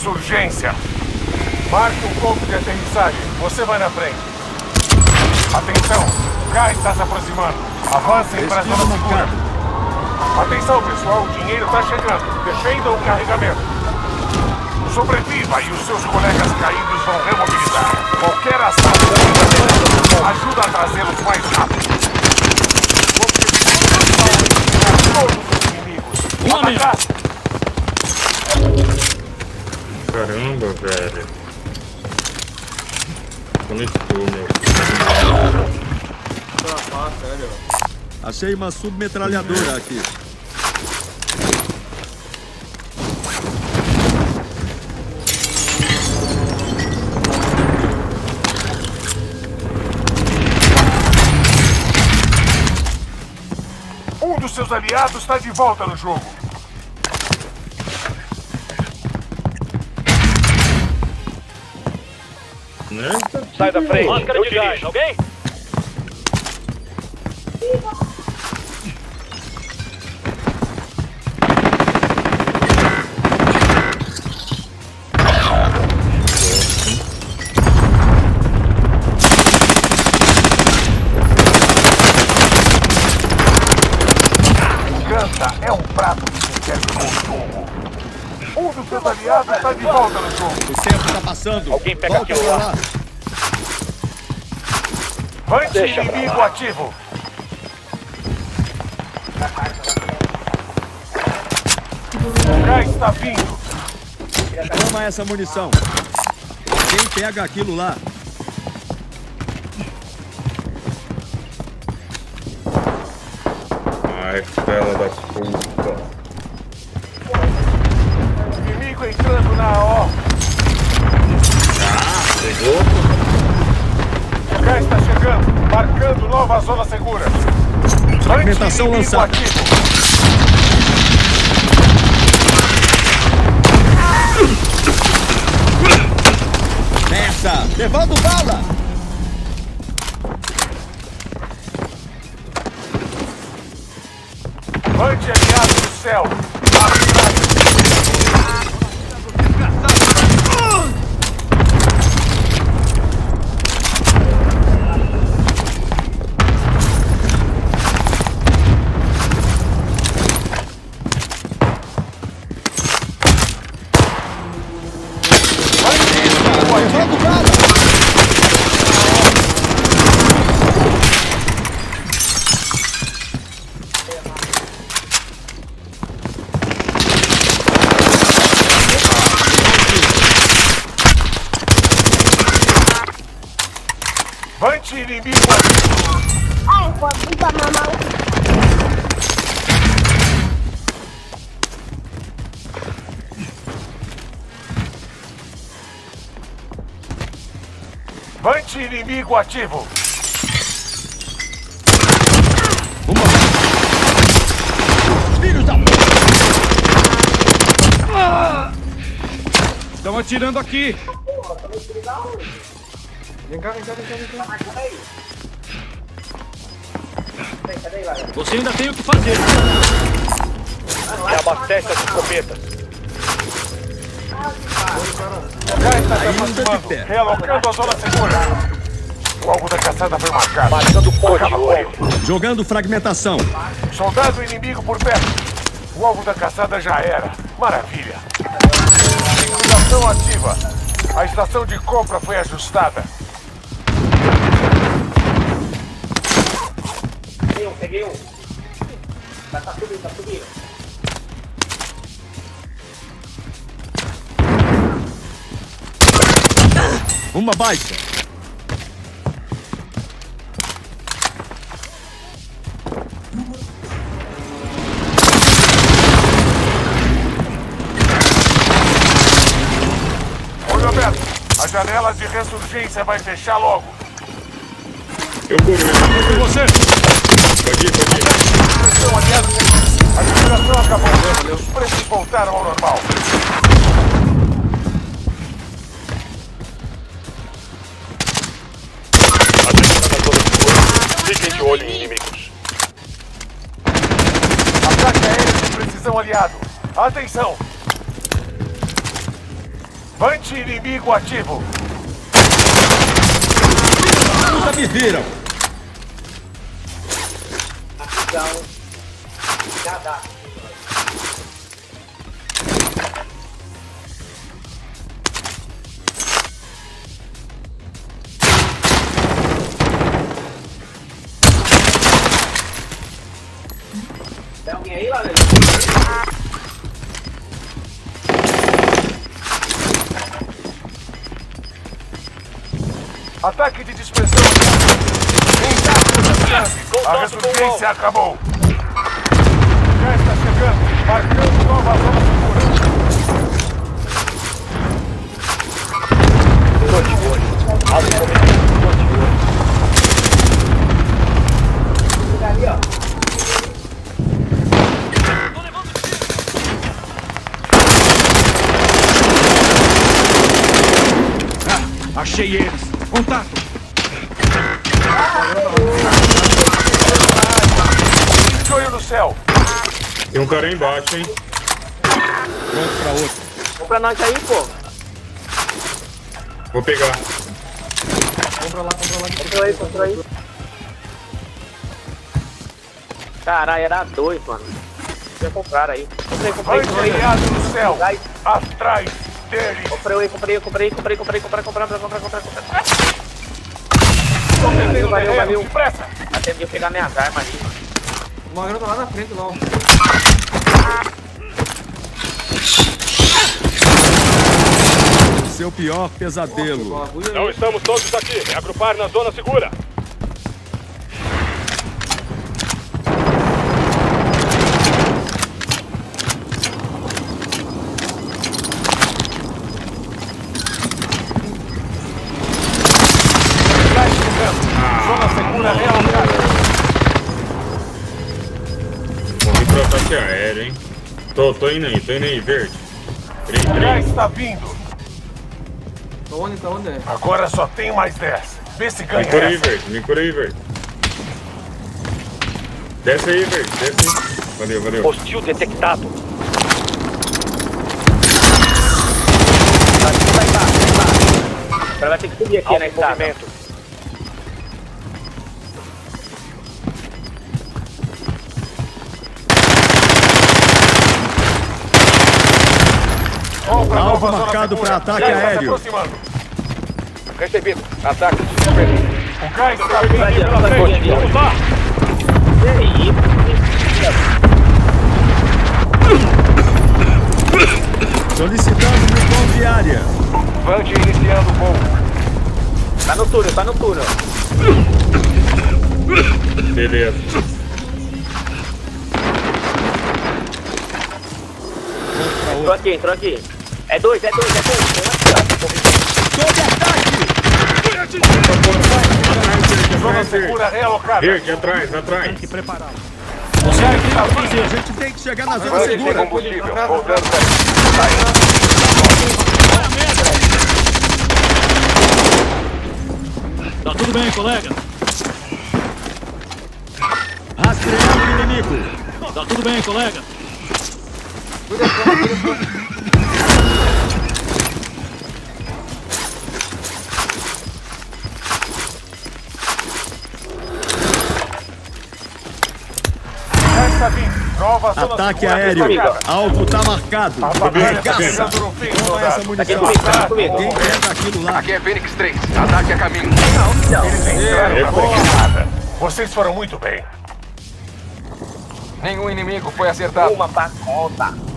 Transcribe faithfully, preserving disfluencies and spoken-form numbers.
Ressurgência. Marque um ponto de aterrissagem. Você vai na frente. Atenção. K está se aproximando. Avancem para a zona segura. Atenção, pessoal. O dinheiro está chegando. Defendam o carregamento. Sobreviva e os seus colegas caídos vão remobilizar. Qualquer ação ajuda a trazê-los mais rápido. Todos os inimigos. Atacar! Caramba, velho. Conectou, meu. Achei uma submetralhadora aqui. Um dos seus aliados está de volta no jogo. Sai da frente. Máscara de gás, alguém? Vingança é um prato que se serve com jogo. Um dos seus aliados está de volta no jogo. O tempo está passando. Alguém pega Volta aquilo pra lá. Vante Deixa pra inimigo lá. ativo. O gás está vindo. Toma essa munição. Quem pega aquilo lá? Ai, fela da puta. Inimigo entrando na A O. Ah, pegou? O gás está chegando. Marcando nova zona segura. Fragmentação Vante inimigo lançada. ativo. Essa! Levando bala! Vante aliado do céu. Levando bala! Vante inimigo ativo. Ai, pô, puta mamão. Vante inimigo ativo. Uma! Filhos da... Estão atirando aqui! Vem cá, vem cá, vem cá, vem cá. Você ainda tem o que fazer! Reabastece as escopetas. O gás está se Ainda de aproximando. pé. Realocando a zona segura. O alvo da caçada foi marcado. Marcando ponte, olho. Jogando fragmentação. Soldado inimigo por perto. O alvo da caçada já era. Maravilha. Estação ativa. A estação de compra foi ajustada. Peguei um, peguei um. Tá, tá subindo, tá subindo. Uma baixa. Olho aberto. A janela de ressurgência vai fechar logo. Eu corri. Com você! Pode ir, pode ir. Atenção, aliados. A liberação acabou. Os preços voltaram ao normal. Atenção na zona segura. Fiquem de olho em inimigos. Ataque aéreo de precisão aliado. Atenção. Avante inimigo ativo. Nunca me viram. Então, já dá. Tem alguém aí, Valeu? Ataque de dispersão. A ressurgência acabou. Já está chegando. Marcando nova zona segura. Ali, ó. Ah, achei eles. Contato. De olho no céu. Tem um cara aí embaixo, hein? Pronto pra outro. Compra nós aí, pô. Vou pegar. Compra lá, compra lá. Compra aí, compra aí. Caralho, era dois, mano. Vocês compraram aí. Comprei, comprei, Avante comprei. aliado no céu. Vai. Atrás dele. Comprei aí, comprei, comprei, comprei, comprei, comprei, comprei, comprei, comprei, comprei, comprei. Estou perdendo valeu, terreno. valeu. Depressa. Até de eu pegar minhas armas ali. O Magrão tá lá na frente, não. Seu pior pesadelo. Não estamos todos aqui. É agrupar na zona segura. Já chegando. Zona segura realocada. Vamos pro ataque aéreo, hein? Tô, tô indo aí, tô indo aí, verde. três, Já três. está vindo. Tá onde, tá onde? Agora só tem mais dez. Vê se Me ganha cura aí, essa. verde, me cura aí, verde. Desce aí, verde, desce aí. Valeu, valeu. Hostil detectado. Vai, vai, vai, vai. Agora vai ter que subir aqui na Alto estrada. movimento. Compra Alvo nova zona marcado segura. pra ataque Já está se aéreo. aproximando. Recebido. Ataque de superfície. O gás está vindo Vai, pela vai, frente. vai. Vamos lá. E aí? Solicitando missão diária. Vante iniciando o voo. Tá no túnel, tá no túnel. Beleza. Entrou aqui, entrou aqui. É dois, é dois, é dois. Tem um aqui, Sob ataque! Zona segura realocada. Verde, atrás, atrás. Que preparado. Você tem que fazer. A gente tem que chegar na zona segura. Combustível. Voltando. Tá tudo bem, colega? Rastreando o inimigo. Tá tudo bem, colega? Já está vindo. Nova zona Ataque segura aéreo. destacada. Alvo tá marcado. A batalha está Regaça. chegando no fim, Toma essa soldado. Tá aqui munição. comigo, tá aqui comigo. Quem pega aquilo lá? Aqui é Fênix três. Ataque a caminho. Eles entraram na conquistada. Vocês foram muito bem. Nenhum inimigo foi acertado. Uma pacota.